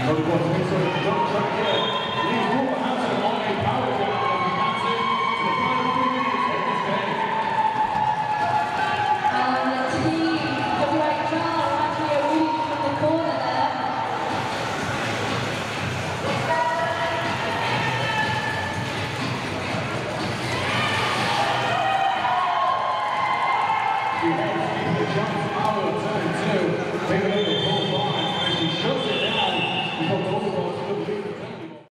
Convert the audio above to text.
She heads into the jump out of turn 2, taking over the full line as she shoves it